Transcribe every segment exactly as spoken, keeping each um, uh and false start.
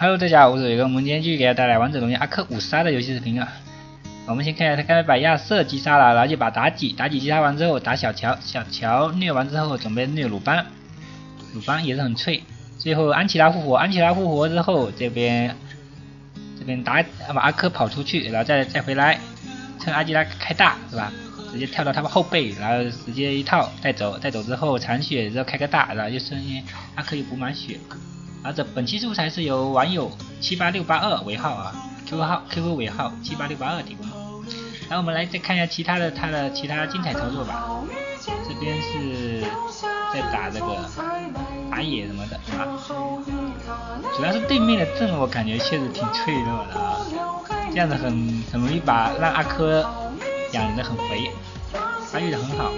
Hello， 大家好，我是伟哥，我们今天继续给大家带来王者荣耀阿克五杀的游戏视频啊。我们先看一下，他刚才把亚瑟击杀了，然后就把妲己，妲己击杀完之后打小乔，小乔虐完之后准备虐鲁班，鲁班也是很脆。最后安琪拉复活，安琪拉复活之后，这边这边打把阿珂跑出去，然后再再回来，趁阿基拉开大是吧？直接跳到他们后背，然后直接一套带走，带走之后残血之后开个大，然后就剩下阿珂又补满血。然后这本期素材是由网友七八六八二尾号啊 ，Q Q 号 Q Q 尾号七八六八二提供。然后我们来再看一下其他的他的其他精彩操作吧。这边是在打这个打野什么的啊，主要是对面的阵我感觉确实挺脆弱的啊，这样子很很容易把让阿珂养得很肥，发育得很好。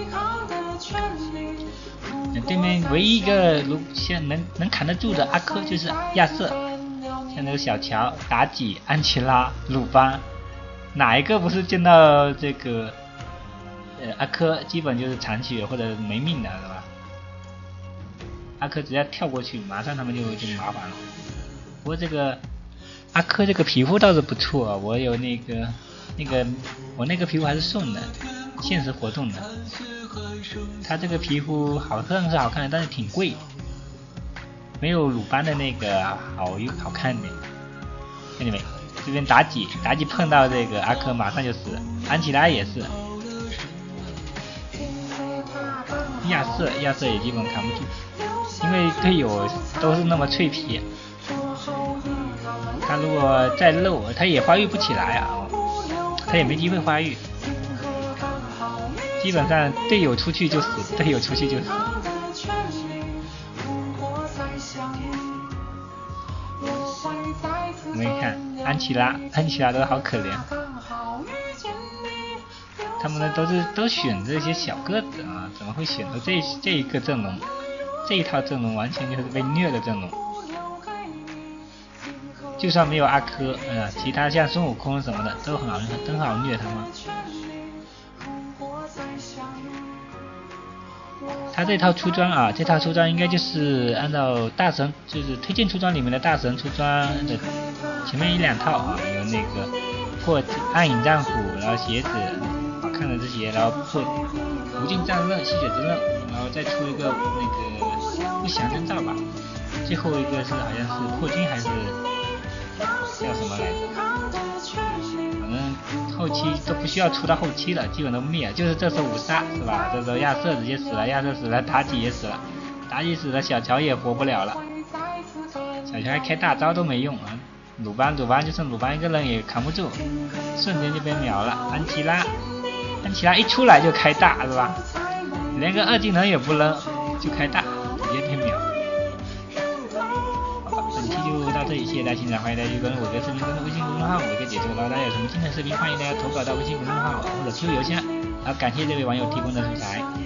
对面唯一一个如现能能扛得住的阿珂就是亚瑟，像那个小乔、妲己、安琪拉、鲁班，哪一个不是见到这个呃阿珂基本就是残血或者没命的，是吧？阿珂只要跳过去，马上他们就就麻烦了。不过这个阿珂这个皮肤倒是不错啊，我有那个那个我那个皮肤还是送的，限时活动的。他这个皮肤好像是好看的，但是挺贵，没有鲁班的那个好好看点。看见没？这边妲己，妲己碰到这个阿珂马上就死了，安琪拉也是，亚瑟亚瑟也基本扛不住，因为队友都是那么脆皮，他如果再漏，他也发育不起来啊，他也没机会发育。基本上队友出去就死，队友出去就死。我们看安琪拉，安琪拉都好可怜，他们呢都是都选这些小个子啊，怎么会选择这这一个阵容？这一套阵容完全就是被虐的阵容。就算没有阿珂，呃，其他像孙悟空什么的都很好，都很好虐他们。他这套出装啊，这套出装应该就是按照大神就是推荐出装里面的大神出装的前面一两套啊，有那个破暗影战斧，然后鞋子好看的这些，然后破无尽战刃、吸血之刃，然后再出一个那个不祥征兆吧，最后一个是好像是破军还是叫什么来着？反正后期都不需要出到后期了，基本都灭了。就是这时候五杀是吧？这时候亚瑟直接死了，亚瑟死了，妲己也死了，妲己死了，小乔也活不了了。小乔还开大招都没用啊！鲁班鲁班就剩鲁班一个人也扛不住，瞬间就被秒了。安琪拉，安琪拉一出来就开大是吧？连个二技能也不扔就开大，直接被秒。本期就到这里，谢谢大家欣赏，欢迎大家去关注我的视频公众微信公众号，我一个解说。然后大家有什么精彩视频，欢迎大家投稿到微信公众号或者 Q Q 邮箱。然后感谢这位网友提供的素材。